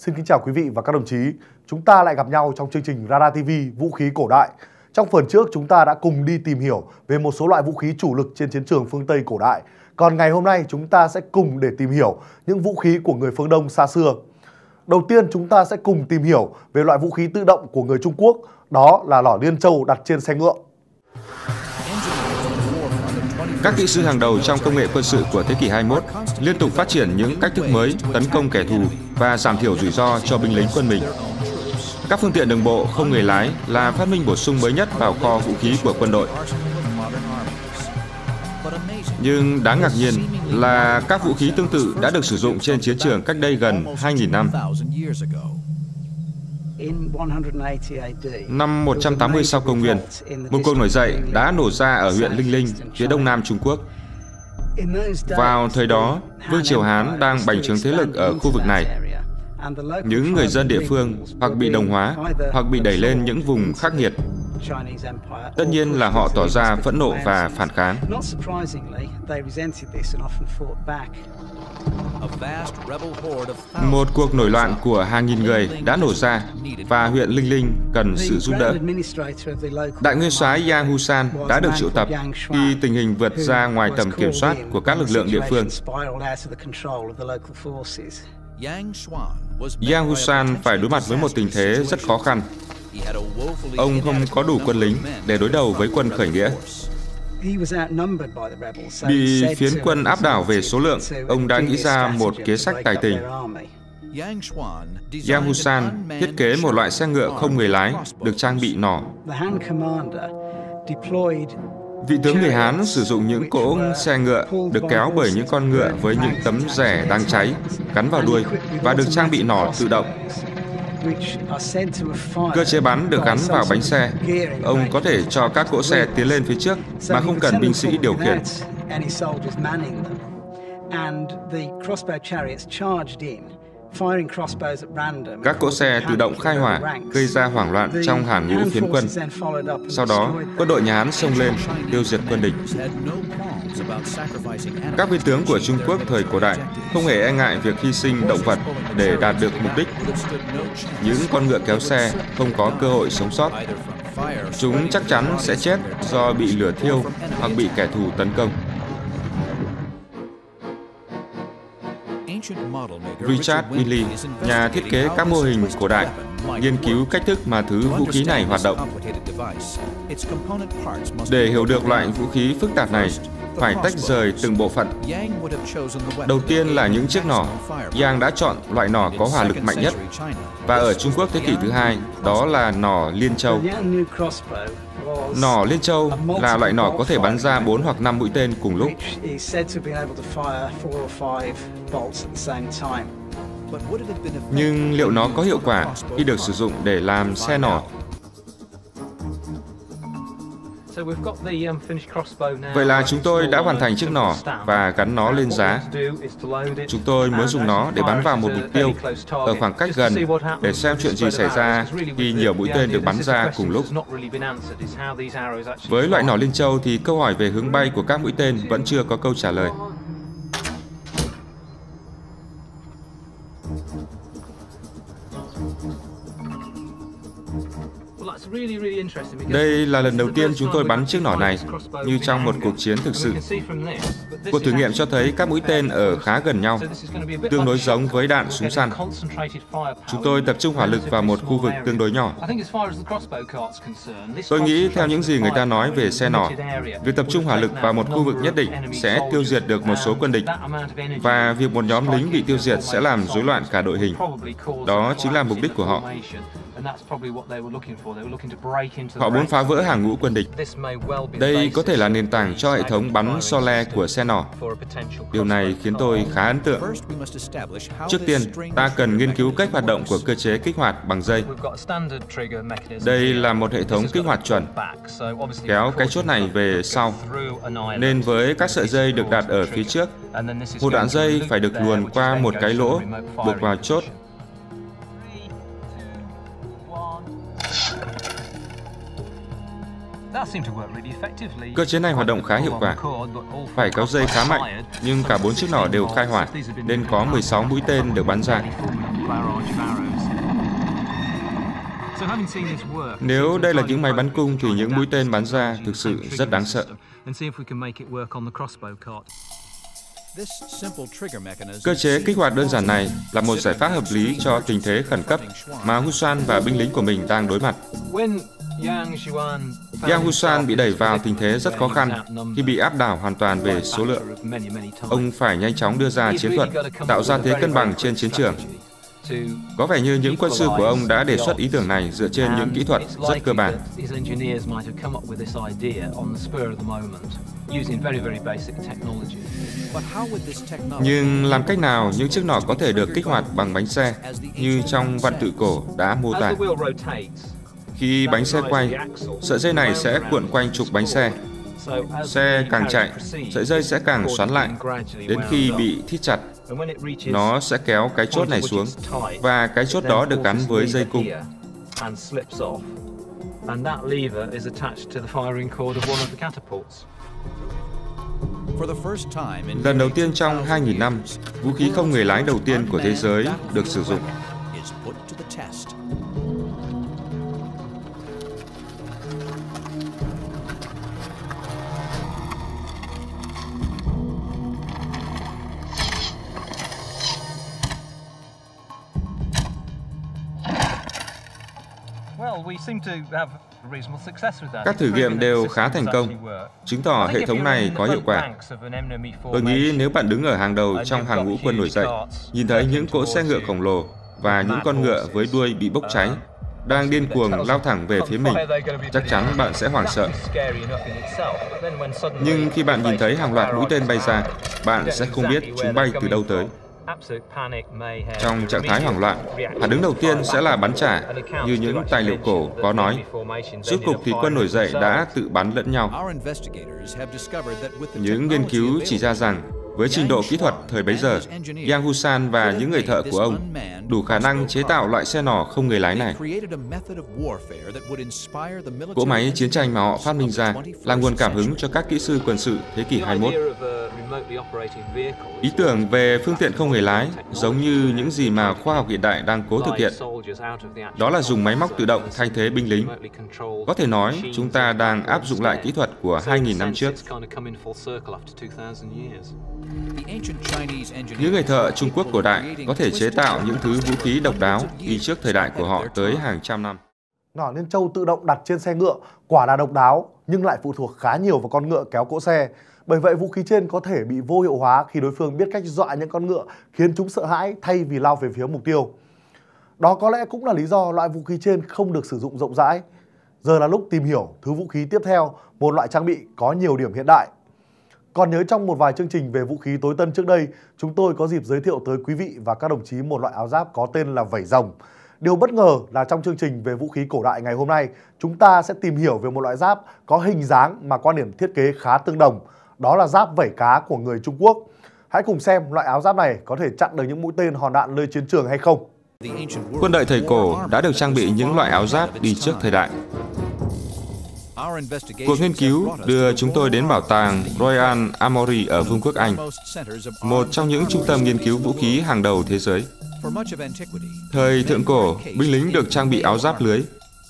Xin kính chào quý vị và các đồng chí. Chúng ta lại gặp nhau trong chương trình Radar TV Vũ khí cổ đại. Trong phần trước chúng ta đã cùng đi tìm hiểu về một số loại vũ khí chủ lực trên chiến trường phương Tây cổ đại. Còn ngày hôm nay chúng ta sẽ cùng để tìm hiểu những vũ khí của người phương Đông xa xưa. Đầu tiên chúng ta sẽ cùng tìm hiểu về loại vũ khí tự động của người Trung Quốc, đó là lò Liên Châu đặt trên xe ngựa. Các kỹ sư hàng đầu trong công nghệ quân sự của thế kỷ 21 liên tục phát triển những cách thức mới tấn công kẻ thù và giảm thiểu rủi ro cho binh lính quân mình. Các phương tiện đường bộ không người lái là phát minh bổ sung mới nhất vào kho vũ khí của quân đội. Nhưng đáng ngạc nhiên là các vũ khí tương tự đã được sử dụng trên chiến trường cách đây gần 2.000 năm. Năm 180 sau công nguyên, một cuộc nổi dậy đã nổ ra ở huyện Linh Linh, phía đông nam Trung Quốc. Vào thời đó, Vương triều Hán đang bành trướng thế lực ở khu vực này. Những người dân địa phương hoặc bị đồng hóa hoặc bị đẩy lên những vùng khắc nghiệt. Tất nhiên là họ tỏ ra phẫn nộ và phản kháng. Một cuộc nổi loạn của hàng nghìn người đã nổ ra và huyện Linh Linh cần sự giúp đỡ. Đại nguyên soái Yang Husan đã được triệu tập khi tình hình vượt ra ngoài tầm kiểm soát của các lực lượng địa phương. Yang Husan phải đối mặt với một tình thế rất khó khăn. Ông không có đủ quân lính để đối đầu với quân khởi nghĩa. Bị phiến quân áp đảo về số lượng, ông đã nghĩ ra một kế sách tài tình. Yang Husan thiết kế một loại xe ngựa không người lái được trang bị nỏ. Vị tướng người Hán sử dụng những cỗ xe ngựa được kéo bởi những con ngựa với những tấm rẻ đang cháy, gắn vào đuôi và được trang bị nỏ tự động. Cơ chế bắn được gắn vào bánh xe. Ông có thể cho các cỗ xe tiến lên phía trước mà không cần binh sĩ điều khiển. Các cỗ xe tự động khai hỏa, gây ra hoảng loạn trong hàng ngũ phiến quân. Sau đó, quân đội nhà Hán xông lên, tiêu diệt quân địch. Các viên tướng của Trung Quốc thời cổ đại không hề e ngại việc hy sinh động vật để đạt được mục đích. Những con ngựa kéo xe không có cơ hội sống sót. Chúng chắc chắn sẽ chết do bị lửa thiêu hoặc bị kẻ thù tấn công. Richard Milley, nhà thiết kế các mô hình cổ đại, nghiên cứu cách thức mà thứ vũ khí này hoạt động. Để hiểu được loại vũ khí phức tạp này, phải tách rời từng bộ phận. Đầu tiên là những chiếc nỏ. Yang đã chọn loại nỏ có hỏa lực mạnh nhất. Và ở Trung Quốc thế kỷ thứ hai, đó là nỏ Liên Châu. Nỏ Liên Châu là loại nỏ có thể bắn ra 4 hoặc 5 mũi tên cùng lúc. Nhưng liệu nó có hiệu quả khi được sử dụng để làm xe nỏ? Vậy là chúng tôi đã hoàn thành chiếc nỏ và gắn nó lên giá. Chúng tôi muốn dùng nó để bắn vào một mục tiêu ở khoảng cách gần để xem chuyện gì xảy ra khi nhiều mũi tên được bắn ra cùng lúc. Với loại nỏ Liên Châu thì câu hỏi về hướng bay của các mũi tên vẫn chưa có câu trả lời. Đây là lần đầu tiên chúng tôi bắn chiếc nỏ này như trong một cuộc chiến thực sự. Cuộc thử nghiệm cho thấy các mũi tên ở khá gần nhau, tương đối giống với đạn súng săn. Chúng tôi tập trung hỏa lực vào một khu vực tương đối nhỏ. Tôi nghĩ theo những gì người ta nói về xe nỏ, việc tập trung hỏa lực vào một khu vực nhất định sẽ tiêu diệt được một số quân địch, và việc một nhóm lính bị tiêu diệt sẽ làm rối loạn cả đội hình. Đó chính là mục đích của họ. Họ muốn phá vỡ hàng ngũ quân địch. Đây có thể là nền tảng cho hệ thống bắn Sole của xe nỏ. Điều này khiến tôi khá ấn tượng. Trước tiên, ta cần nghiên cứu cách hoạt động của cơ chế kích hoạt bằng dây. Đây là một hệ thống kích hoạt chuẩn. Kéo cái chốt này về sau. Nên với các sợi dây được đặt ở phía trước, một đoạn dây phải được luồn qua một cái lỗ, buộc vào chốt. Cơ chế này hoạt động khá hiệu quả. Phải kéo dây khá mạnh, nhưng cả 4 chiếc nỏ đều khai hỏa, nên có 16 mũi tên được bắn ra. Nếu đây là những máy bắn cung thì những mũi tên bắn ra thực sự rất đáng sợ. Cơ chế kích hoạt đơn giản này là một giải pháp hợp lý cho tình thế khẩn cấp mà Husan và binh lính của mình đang đối mặt. Yang Husan bị đẩy vào tình thế rất khó khăn khi bị áp đảo hoàn toàn về số lượng. Ông phải nhanh chóng đưa ra chiến thuật, tạo ra thế cân bằng trên chiến trường. Có vẻ như những quân sư của ông đã đề xuất ý tưởng này dựa trên những kỹ thuật rất cơ bản. Nhưng làm cách nào những chiếc nỏ có thể được kích hoạt bằng bánh xe như trong văn tự cổ đã mô tả? Khi bánh xe quay, sợi dây này sẽ cuộn quanh trục bánh xe. Xe càng chạy, sợi dây sẽ càng xoắn lại, đến khi bị thít chặt. Nó sẽ kéo cái chốt này xuống, và cái chốt đó được gắn với dây cung. Lần đầu tiên trong 2.000 năm, vũ khí không người lái đầu tiên của thế giới được sử dụng. Các thử nghiệm đều khá thành công, chứng tỏ hệ thống này có hiệu quả. Tôi nghĩ nếu bạn đứng ở hàng đầu trong hàng ngũ quân nổi dậy, nhìn thấy những cỗ xe ngựa khổng lồ và những con ngựa với đuôi bị bốc cháy đang điên cuồng lao thẳng về phía mình, chắc chắn bạn sẽ hoảng sợ. Nhưng khi bạn nhìn thấy hàng loạt mũi tên bay ra, bạn sẽ không biết chúng bay từ đâu tới. Trong trạng thái hoảng loạn, phản ứng đầu tiên sẽ là bắn trả, như những tài liệu cổ có nói. Rốt cục thì quân nổi dậy đã tự bắn lẫn nhau. Những nghiên cứu chỉ ra rằng, với trình độ kỹ thuật thời bấy giờ, Yang Husan và những người thợ của ông đủ khả năng chế tạo loại xe nỏ không người lái này. Cỗ máy chiến tranh mà họ phát minh ra là nguồn cảm hứng cho các kỹ sư quân sự thế kỷ 21. Ý tưởng về phương tiện không người lái giống như những gì mà khoa học hiện đại đang cố thực hiện. Đó là dùng máy móc tự động thay thế binh lính. Có thể nói, chúng ta đang áp dụng lại kỹ thuật của 2.000 năm trước. Những người thợ Trung Quốc cổ đại có thể chế tạo những thứ vũ khí độc đáo đi trước thời đại của họ tới hàng trăm năm. Nỏ Liên Châu tự động đặt trên xe ngựa quả là độc đáo nhưng lại phụ thuộc khá nhiều vào con ngựa kéo cỗ xe. Bởi vậy vũ khí trên có thể bị vô hiệu hóa khi đối phương biết cách dọa những con ngựa khiến chúng sợ hãi thay vì lao về phía mục tiêu. Đó có lẽ cũng là lý do loại vũ khí trên không được sử dụng rộng rãi. Giờ là lúc tìm hiểu thứ vũ khí tiếp theo, một loại trang bị có nhiều điểm hiện đại. Còn nhớ trong một vài chương trình về vũ khí tối tân trước đây, chúng tôi có dịp giới thiệu tới quý vị và các đồng chí một loại áo giáp có tên là vảy rồng. Điều bất ngờ là trong chương trình về vũ khí cổ đại ngày hôm nay, chúng ta sẽ tìm hiểu về một loại giáp có hình dáng mà quan điểm thiết kế khá tương đồng. Đó là giáp vảy cá của người Trung Quốc. Hãy cùng xem loại áo giáp này có thể chặn được những mũi tên hòn đạn nơi chiến trường hay không. Quân đội thời cổ đã được trang bị những loại áo giáp đi trước thời đại. Cuộc nghiên cứu đưa chúng tôi đến bảo tàng Royal Armoury ở Vương quốc Anh, một trong những trung tâm nghiên cứu vũ khí hàng đầu thế giới. Thời thượng cổ, binh lính được trang bị áo giáp lưới.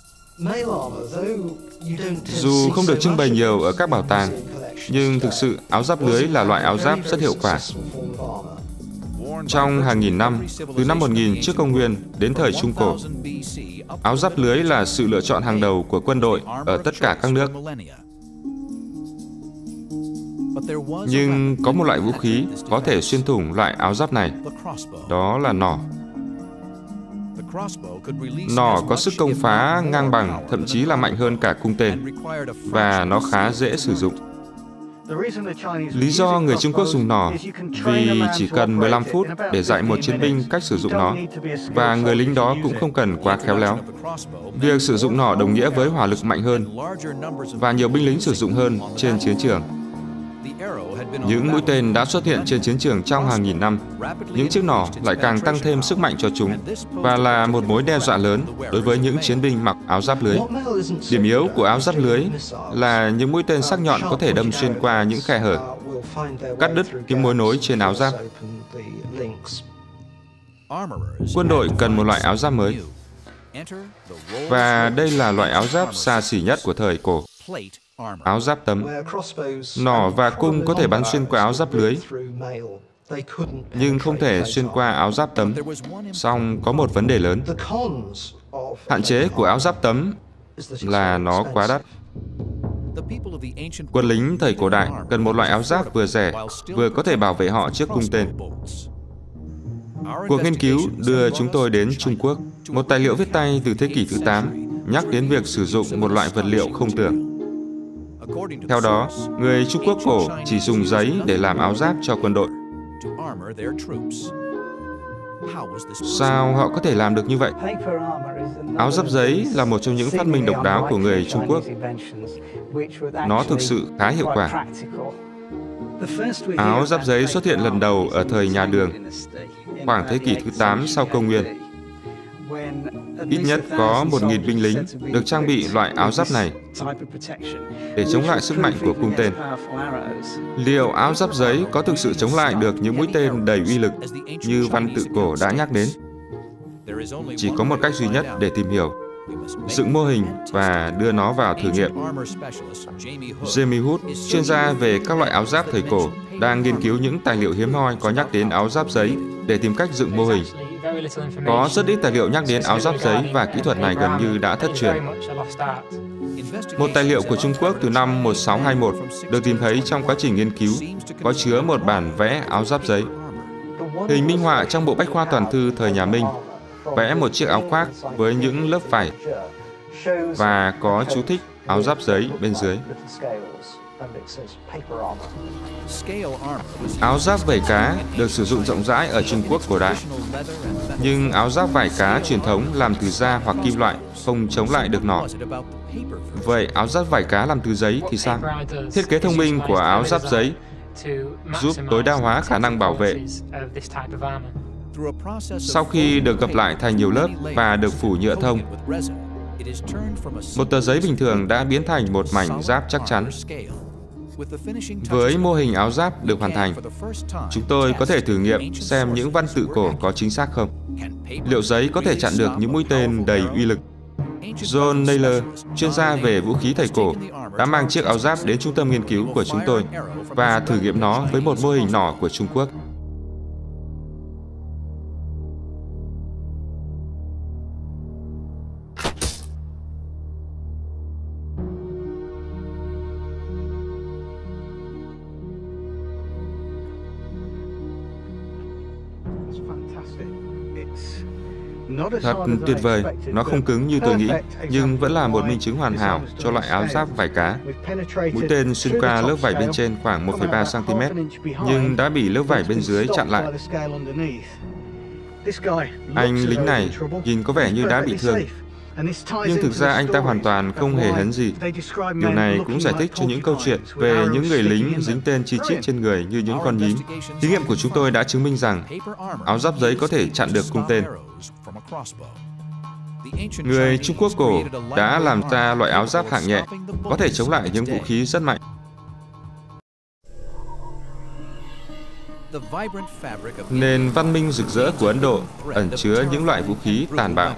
Dù không được trưng bày nhiều ở các bảo tàng, nhưng thực sự áo giáp lưới là loại áo giáp rất hiệu quả. Trong hàng nghìn năm, từ năm 1000 trước công nguyên đến thời Trung Cổ, áo giáp lưới là sự lựa chọn hàng đầu của quân đội ở tất cả các nước. Nhưng có một loại vũ khí có thể xuyên thủng loại áo giáp này, đó là nỏ. Nỏ có sức công phá ngang bằng, thậm chí là mạnh hơn cả cung tên, và nó khá dễ sử dụng. Lý do người Trung Quốc dùng nỏ vì chỉ cần 15 phút để dạy một chiến binh cách sử dụng nó, và người lính đó cũng không cần quá khéo léo. Việc sử dụng nỏ đồng nghĩa với hỏa lực mạnh hơn, và nhiều binh lính sử dụng hơn trên chiến trường. Những mũi tên đã xuất hiện trên chiến trường trong hàng nghìn năm, những chiếc nỏ lại càng tăng thêm sức mạnh cho chúng, và là một mối đe dọa lớn đối với những chiến binh mặc áo giáp lưới. Điểm yếu của áo giáp lưới là những mũi tên sắc nhọn có thể đâm xuyên qua những khe hở, cắt đứt những mối nối trên áo giáp. Quân đội cần một loại áo giáp mới. Và đây là loại áo giáp xa xỉ nhất của thời cổ. Áo giáp tấm. Nỏ và cung có thể bắn xuyên qua áo giáp lưới, nhưng không thể xuyên qua áo giáp tấm. Song có một vấn đề lớn. Hạn chế của áo giáp tấm là nó quá đắt. Quân lính thời cổ đại cần một loại áo giáp vừa rẻ, vừa có thể bảo vệ họ trước cung tên. Cuộc nghiên cứu đưa chúng tôi đến Trung Quốc. Một tài liệu viết tay từ thế kỷ thứ 8 nhắc đến việc sử dụng một loại vật liệu không tưởng. Theo đó, người Trung Quốc cổ chỉ dùng giấy để làm áo giáp cho quân đội. Sao họ có thể làm được như vậy? Áo giáp giấy là một trong những phát minh độc đáo của người Trung Quốc. Nó thực sự khá hiệu quả. Áo giáp giấy xuất hiện lần đầu ở thời nhà Đường, khoảng thế kỷ thứ 8 sau công nguyên. Ít nhất có 1.000 binh lính được trang bị loại áo giáp này để chống lại sức mạnh của cung tên. Liệu áo giáp giấy có thực sự chống lại được những mũi tên đầy uy lực như văn tự cổ đã nhắc đến? Chỉ có một cách duy nhất để tìm hiểu: dựng mô hình và đưa nó vào thử nghiệm. Jamie Hood, chuyên gia về các loại áo giáp thời cổ, đang nghiên cứu những tài liệu hiếm hoi có nhắc đến áo giáp giấy để tìm cách dựng mô hình. Có rất ít tài liệu nhắc đến áo giáp giấy và kỹ thuật này gần như đã thất truyền. Một tài liệu của Trung Quốc từ năm 1621 được tìm thấy trong quá trình nghiên cứu có chứa một bản vẽ áo giáp giấy. Hình minh họa trong bộ bách khoa toàn thư thời nhà Minh vẽ một chiếc áo khoác với những lớp vải và có chú thích áo giáp giấy bên dưới. Áo giáp vảy cá được sử dụng rộng rãi ở Trung Quốc cổ đại. Nhưng áo giáp vảy cá truyền thống làm từ da hoặc kim loại không chống lại được nỏ. Vậy áo giáp vảy cá làm từ giấy thì sao? Thiết kế thông minh của áo giáp giấy giúp tối đa hóa khả năng bảo vệ. Sau khi được gập lại thành nhiều lớp và được phủ nhựa thông, một tờ giấy bình thường đã biến thành một mảnh giáp chắc chắn. Với mô hình áo giáp được hoàn thành, chúng tôi có thể thử nghiệm xem những văn tự cổ có chính xác không. Liệu giấy có thể chặn được những mũi tên đầy uy lực? John Naylor, chuyên gia về vũ khí thời cổ, đã mang chiếc áo giáp đến trung tâm nghiên cứu của chúng tôi và thử nghiệm nó với một mô hình nỏ của Trung Quốc. Thật tuyệt vời, nó không cứng như tôi nghĩ, nhưng vẫn là một minh chứng hoàn hảo cho loại áo giáp vảy cá. Mũi tên xuyên qua lớp vải bên trên khoảng 1,3 cm, nhưng đã bị lớp vải bên dưới chặn lại. Anh lính này nhìn có vẻ như đã bị thương, nhưng thực ra anh ta hoàn toàn không hề hấn gì. Điều này cũng giải thích cho những câu chuyện về những người lính dính tên chi chít trên người như những con nhím. Thí nghiệm của chúng tôi đã chứng minh rằng áo giáp giấy có thể chặn được cung tên. Người Trung Quốc cổ đã làm ra loại áo giáp hạng nhẹ, có thể chống lại những vũ khí rất mạnh. Nền văn minh rực rỡ của Ấn Độ ẩn chứa những loại vũ khí tàn bạo.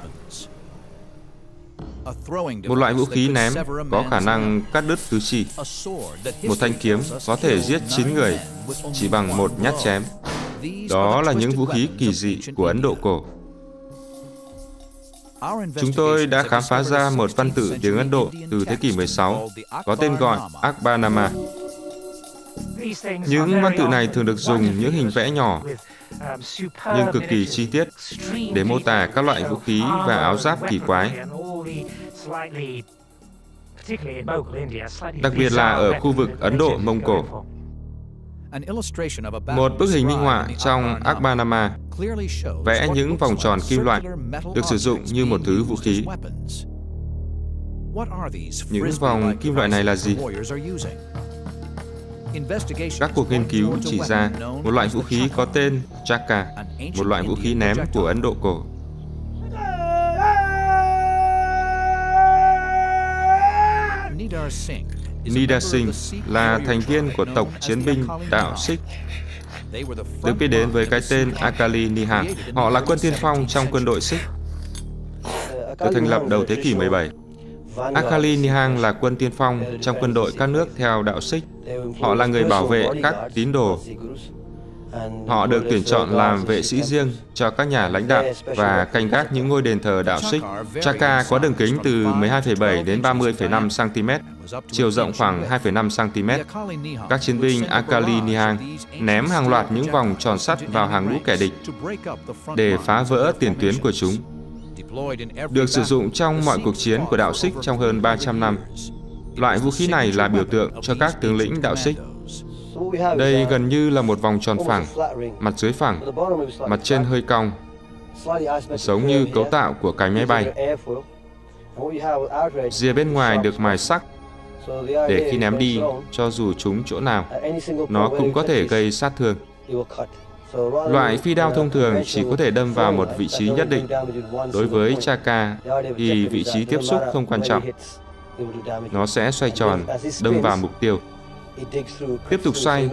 Một loại vũ khí ném có khả năng cắt đứt tứ chi. Một thanh kiếm có thể giết 9 người chỉ bằng một nhát chém. Đó là những vũ khí kỳ dị của Ấn Độ cổ. Chúng tôi đã khám phá ra một văn tự tiếng Ấn Độ từ thế kỷ 16 có tên gọi Akbarnama. Những văn tự này thường được dùng những hình vẽ nhỏ nhưng cực kỳ chi tiết để mô tả các loại vũ khí và áo giáp kỳ quái, đặc biệt là ở khu vực Ấn Độ Mông Cổ. Một bức hình minh họa trong Akbarnama vẽ những vòng tròn kim loại được sử dụng như một thứ vũ khí. Những vòng kim loại này là gì? Các cuộc nghiên cứu chỉ ra một loại vũ khí có tên Chaka, một loại vũ khí ném của Ấn Độ cổ. Nidar Singh là thành viên của tộc chiến binh đạo Sikh, được biết đến với cái tên Akali Nihal. Họ là quân tiên phong trong quân đội Sikh. được thành lập đầu thế kỷ 17. Akali Nihang là quân tiên phong trong quân đội các nước theo đạo Sikh. Họ là người bảo vệ các tín đồ. Họ được tuyển chọn làm vệ sĩ riêng cho các nhà lãnh đạo và canh gác những ngôi đền thờ đạo Sikh. Chaka có đường kính từ 12,7 đến 30,5 cm, chiều rộng khoảng 2,5 cm. Các chiến binh Akali Nihang ném hàng loạt những vòng tròn sắt vào hàng ngũ kẻ địch để phá vỡ tiền tuyến của chúng. Được sử dụng trong mọi cuộc chiến của đạo Sikh trong hơn 300 năm. Loại vũ khí này là biểu tượng cho các tướng lĩnh đạo Sikh. Đây gần như là một vòng tròn phẳng, mặt dưới phẳng, mặt trên hơi cong, giống như cấu tạo của cánh máy bay. Rìa bên ngoài được mài sắc để khi ném đi, cho dù trúng chỗ nào, nó cũng có thể gây sát thương. Loại phi đao thông thường chỉ có thể đâm vào một vị trí nhất định. Đối với Chaka thì vị trí tiếp xúc không quan trọng. Nó sẽ xoay tròn, đâm vào mục tiêu, tiếp tục xoay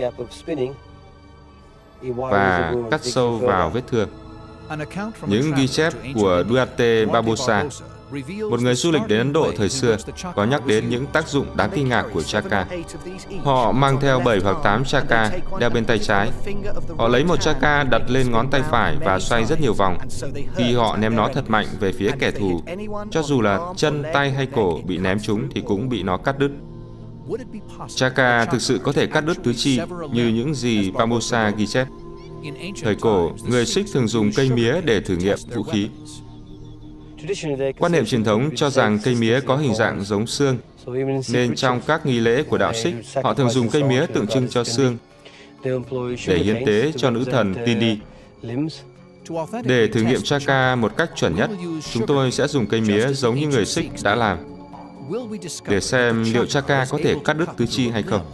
và cắt sâu vào vết thương. Những ghi chép của Duarte Barbosa, một người du lịch đến Ấn Độ thời xưa, có nhắc đến những tác dụng đáng kinh ngạc của Chaka. Họ mang theo 7 hoặc 8 Chaka đeo bên tay trái. Họ lấy một Chaka đặt lên ngón tay phải và xoay rất nhiều vòng. Khi họ ném nó thật mạnh về phía kẻ thù, cho dù là chân, tay hay cổ bị ném trúng thì cũng bị nó cắt đứt. Chaka thực sự có thể cắt đứt tứ chi như những gì Barbosa ghi chép. Thời cổ, người Sikh thường dùng cây mía để thử nghiệm vũ khí. Quan niệm truyền thống cho rằng cây mía có hình dạng giống xương, nên trong các nghi lễ của đạo Sikh, họ thường dùng cây mía tượng trưng cho xương để hiến tế cho nữ thần Tindi. Để thử nghiệm Chaka một cách chuẩn nhất, chúng tôi sẽ dùng cây mía giống như người Sikh đã làm, để xem liệu Chaka có thể cắt đứt tứ chi hay không.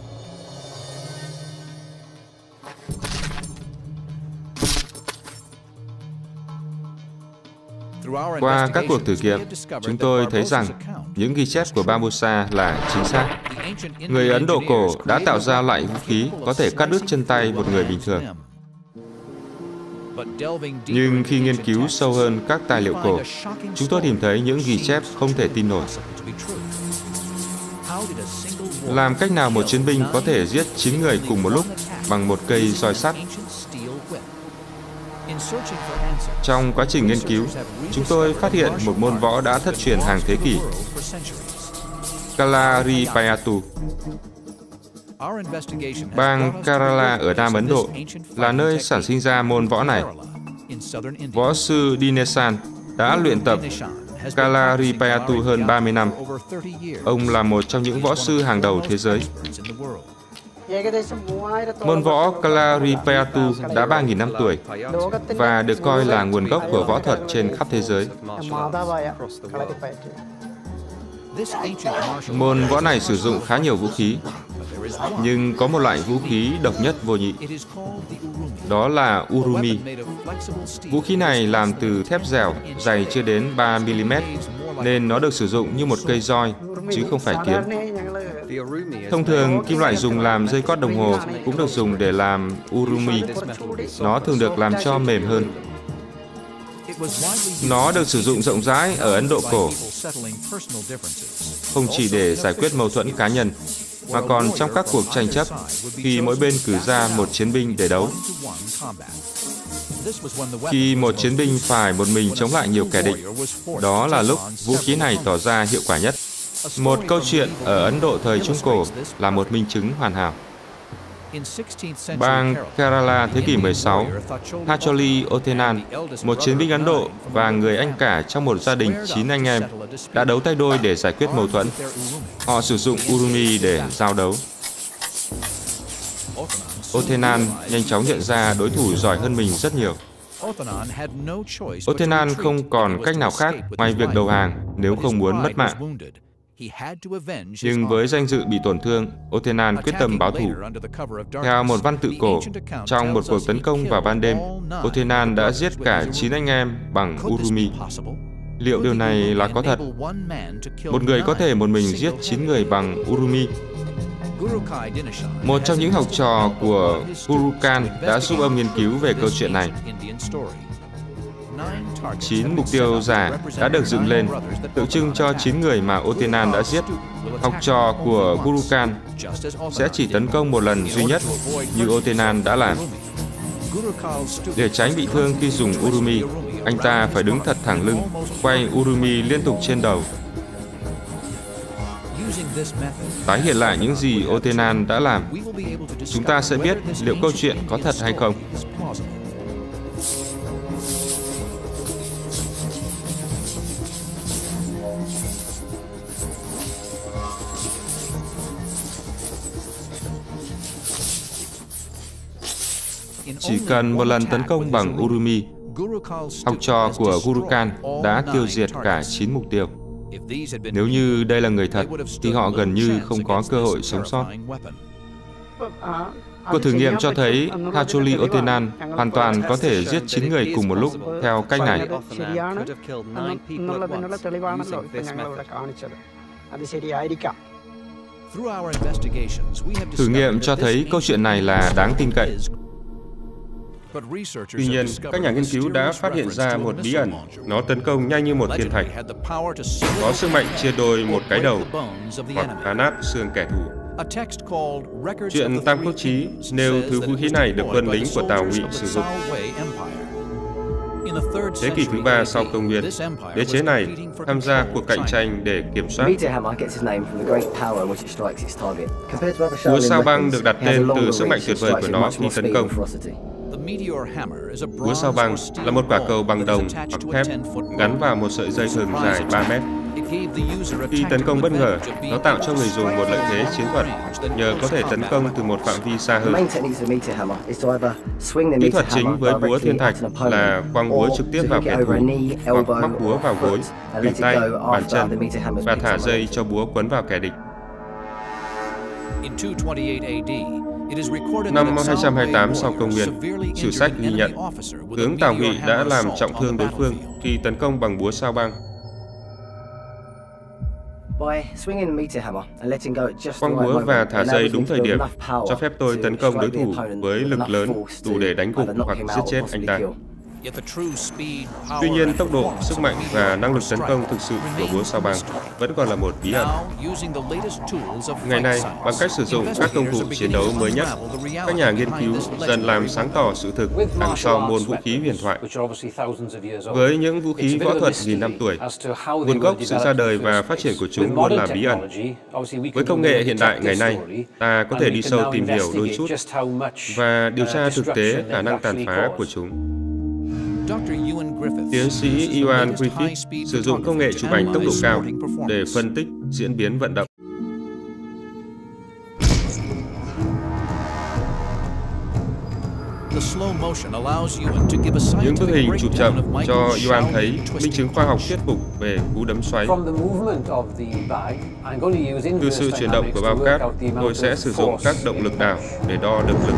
Qua các cuộc thử nghiệm, chúng tôi thấy rằng những ghi chép của Barbosa là chính xác. Người Ấn Độ cổ đã tạo ra loại vũ khí có thể cắt đứt chân tay một người bình thường. Nhưng khi nghiên cứu sâu hơn các tài liệu cổ, chúng tôi tìm thấy những ghi chép không thể tin nổi. Làm cách nào một chiến binh có thể giết 9 người cùng một lúc bằng một cây roi sắt? Trong quá trình nghiên cứu, chúng tôi phát hiện một môn võ đã thất truyền hàng thế kỷ, Kalaripayattu. Bang Kerala ở Nam Ấn Độ là nơi sản sinh ra môn võ này. Võ sư Dinesan đã luyện tập Kalaripayattu hơn 30 năm. Ông là một trong những võ sư hàng đầu thế giới. Môn võ Kalaripayattu đã 3.000 năm tuổi và được coi là nguồn gốc của võ thuật trên khắp thế giới. Môn võ này sử dụng khá nhiều vũ khí, nhưng có một loại vũ khí độc nhất vô nhị. Đó là Urumi. Vũ khí này làm từ thép dẻo, dày chưa đến 3 mm, nên nó được sử dụng như một cây roi, chứ không phải kiếm. Thông thường, kim loại dùng làm dây cót đồng hồ cũng được dùng để làm Urumi. Nó thường được làm cho mềm hơn. Nó được sử dụng rộng rãi ở Ấn Độ cổ, không chỉ để giải quyết mâu thuẫn cá nhân, mà còn trong các cuộc tranh chấp khi mỗi bên cử ra một chiến binh để đấu. Khi một chiến binh phải một mình chống lại nhiều kẻ địch, đó là lúc vũ khí này tỏ ra hiệu quả nhất. Một câu chuyện ở Ấn Độ thời Trung Cổ là một minh chứng hoàn hảo. Bang Kerala thế kỷ 16, Thacholi Othenan, một chiến binh Ấn Độ và người anh cả trong một gia đình 9 anh em, đã đấu tay đôi để giải quyết mâu thuẫn. Họ sử dụng Urumi để giao đấu. Othenan nhanh chóng nhận ra đối thủ giỏi hơn mình rất nhiều. Othenan không còn cách nào khác ngoài việc đầu hàng nếu không muốn mất mạng. Nhưng với danh dự bị tổn thương, Othenan quyết tâm báo thù. Theo một văn tự cổ, trong một cuộc tấn công vào ban đêm, Othenan đã giết cả 9 anh em bằng Urumi. Liệu điều này là có thật? Một người có thể một mình giết 9 người bằng Urumi. Một trong những học trò của Guru Khan đã giúp ông nghiên cứu về câu chuyện này. 9 mục tiêu giả đã được dựng lên, tượng trưng cho 9 người mà Otenan đã giết. Học trò của Guru Khan sẽ chỉ tấn công một lần duy nhất như Otenan đã làm. Để tránh bị thương khi dùng Urumi, anh ta phải đứng thật thẳng lưng, quay Urumi liên tục trên đầu. Tái hiện lại những gì Otenan đã làm, chúng ta sẽ biết liệu câu chuyện có thật hay không. Chỉ cần một lần tấn công bằng Urumi, học trò của Guru Khan đã tiêu diệt cả 9 mục tiêu. Nếu như đây là người thật, thì họ gần như không có cơ hội sống sót. Cuộc thử nghiệm cho thấy Hacholi Otenan hoàn toàn có thể giết 9 người cùng một lúc theo cách này. Thử nghiệm cho thấy câu chuyện này là đáng tin cậy. Tuy nhiên, các nhà nghiên cứu đã phát hiện ra một bí ẩn. Nó tấn công nhanh như một thiên thạch, có sức mạnh chia đôi một cái đầu hoặc phá nát xương kẻ thù. Truyện Tam Quốc Chí nêu thứ vũ khí này được quân lính của Tào Ngụy sử dụng. Thế kỷ thứ 3 sau công nguyên, đế chế này tham gia cuộc cạnh tranh để kiểm soát. Búa sao băng được đặt tên từ sức mạnh tuyệt vời của nó khi tấn công. Búa sao băng là một quả cầu bằng đồng hoặc thép gắn vào một sợi dây thừng dài 3 mét. Khi tấn công bất ngờ, nó tạo cho người dùng một lợi thế chiến thuật nhờ có thể tấn công từ một phạm vi xa hơn. Kỹ thuật chính với búa thiên thạch là quăng búa trực tiếp vào kẻ thù hoặc móc búa vào gối, khuỷu tay, bàn chân và thả dây cho búa quấn vào kẻ địch. Năm 228 sau công nguyên, sử sách ghi nhận tướng Tào Ngụy đã làm trọng thương đối phương khi tấn công bằng búa sao băng. Quăng búa và thả dây đúng thời điểm cho phép tôi tấn công đối thủ với lực lớn đủ để đánh gục hoặc giết chết anh ta. Tuy nhiên, tốc độ, sức mạnh và năng lực tấn công thực sự của búa sao băng vẫn còn là một bí ẩn. Ngày nay, bằng cách sử dụng các công cụ chiến đấu mới nhất, các nhà nghiên cứu dần làm sáng tỏ sự thực đằng sau môn vũ khí huyền thoại. Với những vũ khí võ thuật nghìn năm tuổi, nguồn gốc, sự ra đời và phát triển của chúng luôn là bí ẩn. Với công nghệ hiện đại ngày nay, ta có thể đi sâu tìm hiểu đôi chút và điều tra thực tế khả năng tàn phá của chúng. Tiến sĩ Ewan Griffith sử dụng công nghệ chụp ảnh tốc độ cao để phân tích diễn biến vận động. Những bức hình chụp chậm cho Ewan thấy minh chứng khoa học thuyết phục về cú đấm xoáy. Từ sự chuyển động của bao cát, tôi sẽ sử dụng các động lực đảo để đo được lực.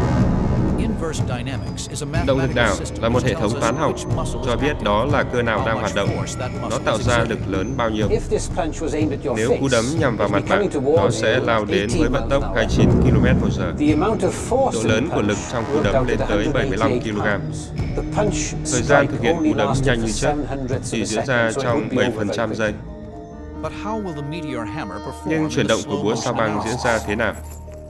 Động lực đảo là một hệ thống toán học cho biết đó là cơ nào đang hoạt động, nó tạo ra lực lớn bao nhiêu. Nếu cú đấm nhằm vào mặt bạn, nó sẽ lao đến với vận tốc 29 km/h. Độ lớn của lực trong cú đấm lên tới 75 kg. Thời gian thực hiện cú đấm nhanh như chớp chỉ diễn ra trong 7% giây. Nhưng chuyển động của búa sao băng diễn ra thế nào?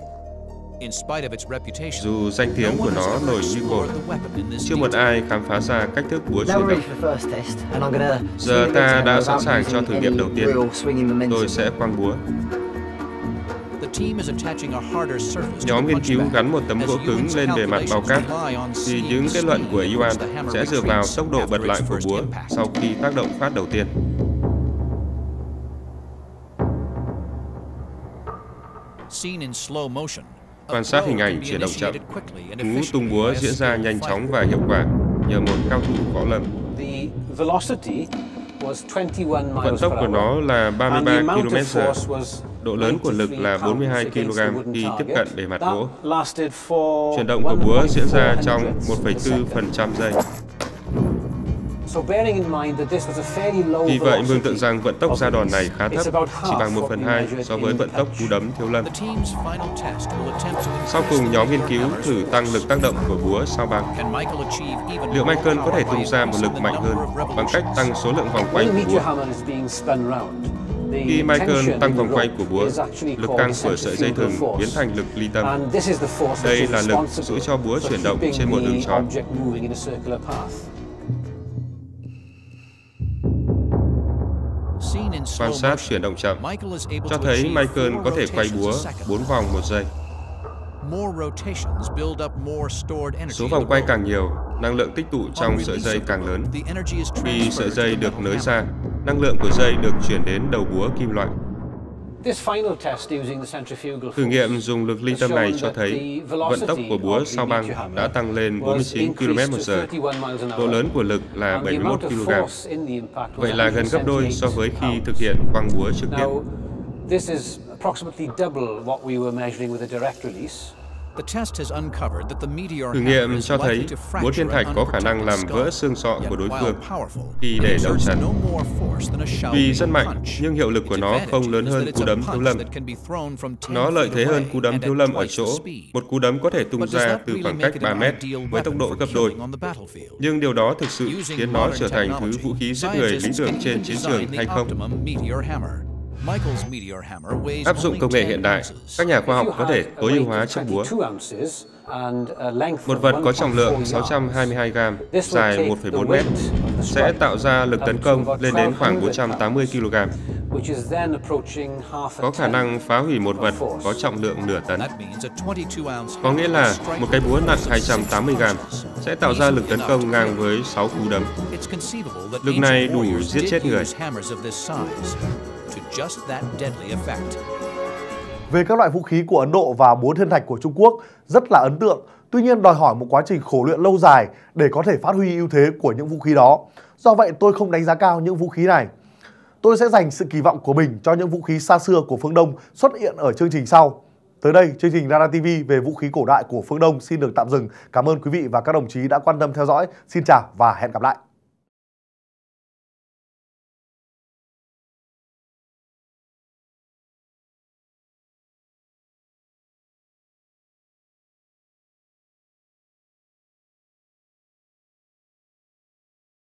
Dù danh tiếng của nó nổi như cồn, chưa một ai khám phá ra cách thức búa chuyển động. Giờ ta đã sẵn sàng cho thử nghiệm đầu tiên. Tôi sẽ quăng búa. Nhóm nghiên cứu gắn một tấm gỗ cứng lên bề mặt bao cát, thì những kết luận của Ewan sẽ dựa vào tốc độ bật lại của búa sau khi tác động phát đầu tiên. Quan sát hình ảnh chuyển động chậm, cú tung búa diễn ra nhanh chóng và hiệu quả nhờ một cao thủ võ lâm. Vận tốc của nó là 33 km/h. Độ lớn của lực là 42 kg khi tiếp cận bề mặt gỗ. Chuyển động của búa diễn ra trong 1,4% giây. Vì vậy, mường tượng rằng vận tốc ra đòn này khá thấp, chỉ bằng 1/2 so với vận tốc cú đấm thiếu lâm. Sau cùng, nhóm nghiên cứu thử tăng lực tác động của búa sao băng. Liệu Michael có thể tung ra một lực mạnh hơn bằng cách tăng số lượng vòng quanh của búa? Khi Michael tăng vòng quay của búa, lực căng của sợi dây thừng biến thành lực ly tâm. Đây là lực giữ cho búa chuyển động trên một đường tròn. Quan sát chuyển động chậm cho thấy Michael có thể quay búa 4 vòng một giây. Số vòng quay càng nhiều, năng lượng tích tụ trong sợi dây càng lớn. Khi sợi dây được nới ra, năng lượng của dây được chuyển đến đầu búa kim loại. Thử nghiệm dùng lực ly tâm này cho thấy vận tốc của búa sao băng đã tăng lên 49 km/h. Độ lớn của lực là 71 kg. Vậy là gần gấp đôi so với khi thực hiện quăng búa trực tiếp. Thử nghiệm cho thấy búa thiên thạch có khả năng làm vỡ xương sọ của đối phương khi để đầu chân. Vì rất mạnh, nhưng hiệu lực của nó không lớn hơn cú đấm thiếu lâm. Nó lợi thế hơn cú đấm thiếu lâm ở chỗ, một cú đấm có thể tung ra từ khoảng cách 3 mét với tốc độ gấp đôi. Nhưng điều đó thực sự khiến nó trở thành thứ vũ khí giết người lý tưởng trên chiến trường hay không? Áp dụng công nghệ hiện đại, các nhà khoa học có thể tối ưu hóa chiếc búa. Một vật có trọng lượng 622 gram, dài 1,4 mét, sẽ tạo ra lực tấn công lên đến khoảng 480 kg. Có khả năng phá hủy một vật có trọng lượng nửa tấn. Có nghĩa là một cái búa nặng 280 gram sẽ tạo ra lực tấn công ngang với 6 cú đấm. Lực này đủ giết chết người. Về các loại vũ khí của Ấn Độ và búa thiên thạch của Trung Quốc rất là ấn tượng, tuy nhiên đòi hỏi một quá trình khổ luyện lâu dài để có thể phát huy ưu thế của những vũ khí đó. Do vậy tôi không đánh giá cao những vũ khí này. Tôi sẽ dành sự kỳ vọng của mình cho những vũ khí xa xưa của phương Đông xuất hiện ở chương trình sau. Tới đây, chương trình Radar TV về vũ khí cổ đại của phương Đông xin được tạm dừng. Cảm ơn quý vị và các đồng chí đã quan tâm theo dõi. Xin chào và hẹn gặp lại.